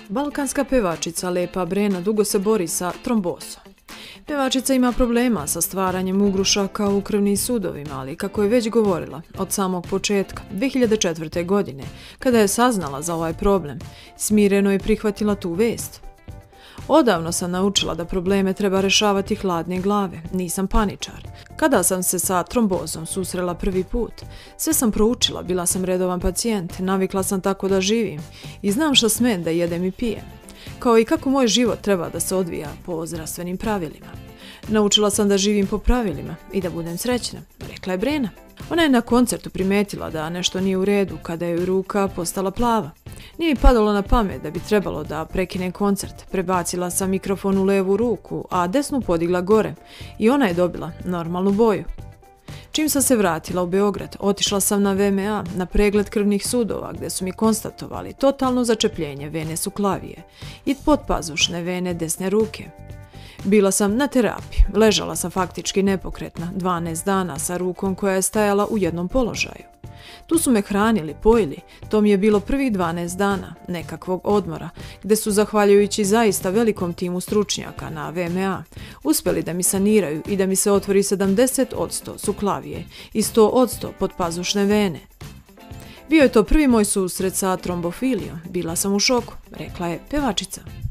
Balkanska pevačica Lepa Brena dugo se bori sa trombozom. Pevačica ima problema sa stvaranjem ugrušaka u krvnim sudovima, ali kako je već govorila od samog početka, 2004. godine, kada je saznala za ovaj problem, smireno je prihvatila tu vest. Odavno sam naučila da probleme treba rešavati hladne glave, nisam paničar. Kada sam se sa trombozom susrela prvi put, sve sam proučila, bila sam redovan pacijent, navikla sam tako da živim i znam šta smem da jedem i pijem, kao i kako moj život treba da se odvija po zdravstvenim pravilima. Naučila sam da živim po pravilima i da budem srećna, rekla je Brena. Ona je na koncertu primetila da nešto nije u redu kada je ruka postala plava. Nije mi padalo na pamet da bi trebalo da prekinem koncert. Prebacila sam mikrofon u levu ruku, a desnu podigla gore i ona je dobila normalnu boju. Čim sam se vratila u Beograd, otišla sam na VMA, na pregled krvnih sudova, gde su mi konstatovali totalno začepljenje vene suklavije i podpazušne vene desne ruke. Bila sam na terapiji, ležala sam faktički nepokretna 12 dana sa rukom koja je stajala u jednom položaju. Tu su me hranili, pojili, to mi je bilo prvih 12 dana nekakvog odmora, gde su, zahvaljujući zaista velikom timu stručnjaka na VMA, uspeli da mi saniraju i da mi se otvori 70% suklavije i 100% podpazušne vene. Bio je to prvi moj susret sa trombofilijom, bila sam u šoku, rekla je pevačica.